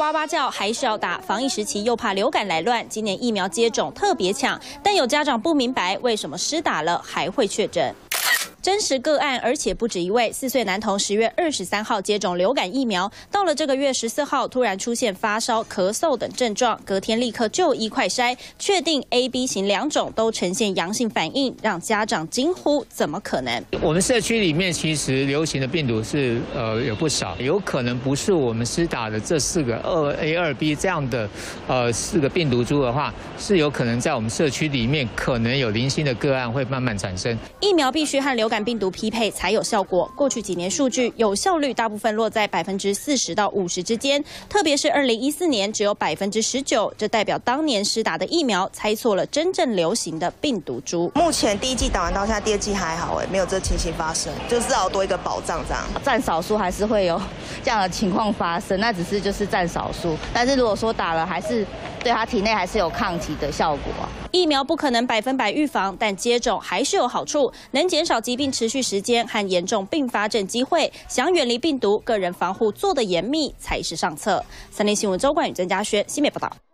哇哇叫，还是要打。防疫时期又怕流感来乱，今年疫苗接种特别抢，但有家长不明白为什么施打了还会确诊。 真实个案，而且不止一位。4岁男童10月23号接种流感疫苗，到了这个月14号，突然出现发烧、咳嗽等症状，隔天立刻就医快筛，确定 A、B 型2种都呈现阳性反应，让家长惊呼：怎么可能？ 我们社区里面其实流行的病毒是有不少，有可能不是我们施打的这4个2A、2B 这样的4个病毒株的话，是有可能在我们社区里面可能有零星的个案会慢慢产生。 疫苗必须和流感病毒匹配才有效果。过去几年数据有效率大部分落在40%到50%之间，特别是2014年只有19%，这代表当年施打的疫苗猜错了真正流行的病毒株。 目前第1剂打完到现在，第2剂还好没有这情形发生，就至少多一个保障这样。 占少数还是会有这样的情况发生，那只是就是占少数。但是如果说打了，还是对他体内还是有抗体的效果。 疫苗不可能100%预防，但接种还是有好处，能减少疾病持续时间和严重并发症机会。想远离病毒，个人防护做得严密才是上策。3立新闻周冠宇、曾嘉轩，新北报道。